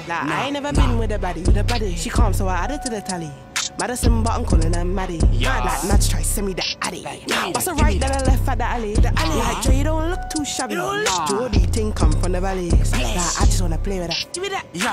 Like, I ain't never been with a baddie. She calm, so I added to the tally. Madison, but I'm calling her Maddie. Like, Mads try send me the addy. What's the right, then I left at the alley. Like, Dre, you don't look too shabby. Geordie ting come from the valley. Like, I just wanna play with that. Give me that.